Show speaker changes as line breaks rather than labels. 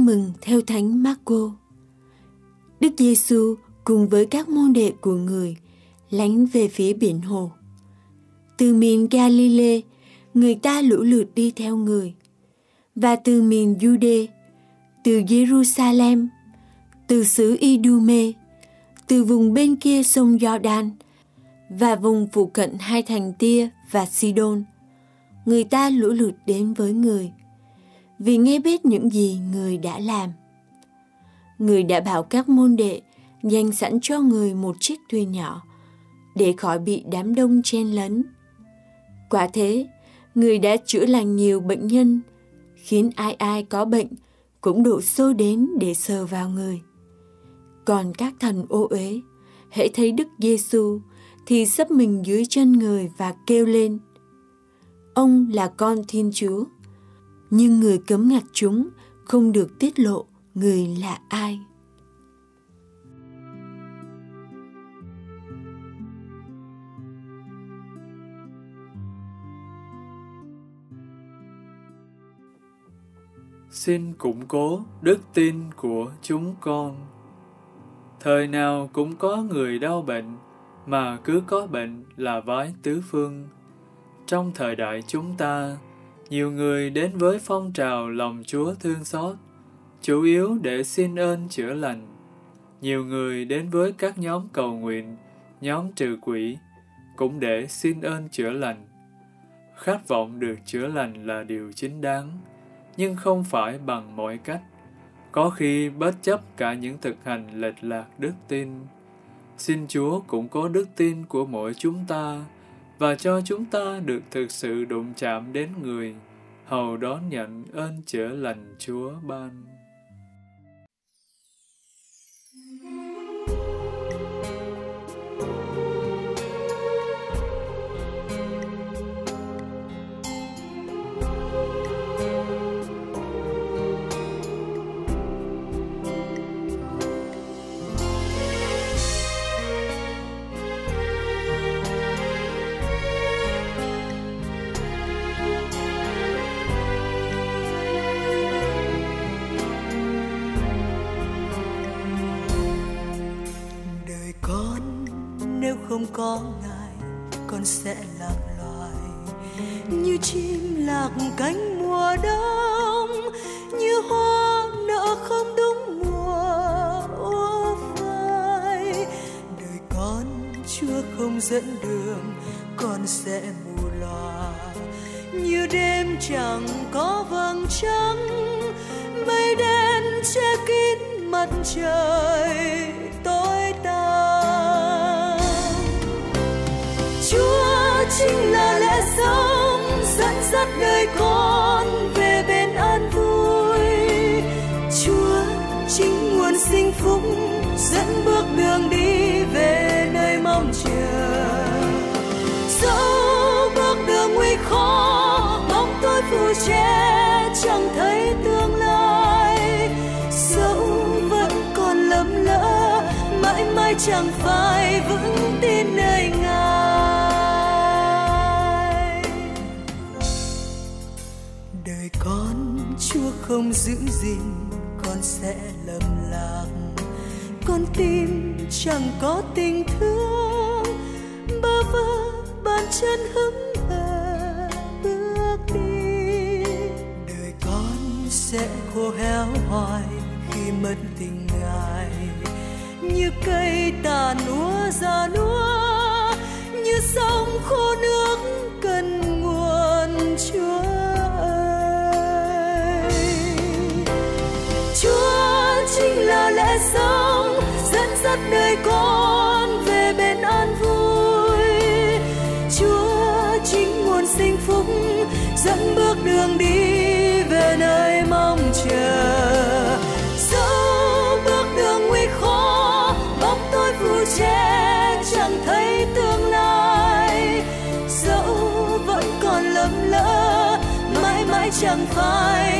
Tin mừng theo Thánh Marco. Đức Giêsu cùng với các môn đệ của người lánh về phía biển hồ. Từ miền Galilee, người ta lũ lượt đi theo người, và từ miền Giu-đê, từ Giê-ru-sa-lem, từ xứ Idume, từ vùng bên kia sông Gio-đan và vùng phụ cận hai thành Tia và Sidon, người ta lũ lượt đến với người, vì nghe biết những gì người đã làm. Người đã bảo các môn đệ dành sẵn cho người một chiếc thuyền nhỏ để khỏi bị đám đông chen lấn. Quả thế, người đã chữa lành nhiều bệnh nhân, khiến ai ai có bệnh cũng đổ xô đến để sờ vào người. Còn các thần ô uế, hễ thấy Đức Giêsu thì xấp mình dưới chân người và kêu lên: Ông là con Thiên Chúa. Nhưng người cấm ngặt chúng không được tiết lộ người là ai.
Xin củng cố đức tin của chúng con. Thời nào cũng có người đau bệnh, mà cứ có bệnh là vái tứ phương. Trong thời đại chúng ta, nhiều người đến với phong trào lòng Chúa thương xót, chủ yếu để xin ơn chữa lành. Nhiều người đến với các nhóm cầu nguyện, nhóm trừ quỷ, cũng để xin ơn chữa lành. Khát vọng được chữa lành là điều chính đáng, nhưng không phải bằng mọi cách, có khi bất chấp cả những thực hành lệch lạc đức tin. Xin Chúa củng cố đức tin của mỗi chúng ta, và cho chúng ta được thực sự đụng chạm đến người, hầu đón nhận ơn chữa lành Chúa ban.
Không có Ngài, con sẽ lạc loài như chim lạc cánh mùa đông, như hoa nở không đúng mùa úa phai. Đời con Chúa không dẫn đường, con sẽ mù lòa như đêm chẳng có vầng trăng, mây đen che kín mặt trời tối tăm. Chúa chính là lẽ sống dẫn dắt đời con về bên an vui. Chúa chính nguồn sinh phúc dẫn bước đường đi về nơi mong chờ. Dẫu bước đường nguy khó, bóng tối phủ che chẳng thấy tương lai. Dẫu vẫn còn lầm lỡ, mãi mãi chẳng phải vững tin nơi Ngài. Đời con Chúa không giữ gìn, con sẽ lầm lạc. Con tim chẳng có tình thương, bơ vơ bàn chân hững hờ bước đi. Đời con sẽ khô héo hoài khi mất tình Ngài, như cây tàn úa già nua, như sông khô nước cần nguồn. Chúa ơi, Chúa chính là lẽ sống dẫn dắt đời con về bên an vui. Chúa chính nguồn sinh phúc dẫn bước đường đi về nơi mong chờ. Dẫu bước đường nguy khó, bóng tối phủ che chẳng thấy tương lai. Dẫu vẫn còn lầm lỡ, mãi mãi chẳng phải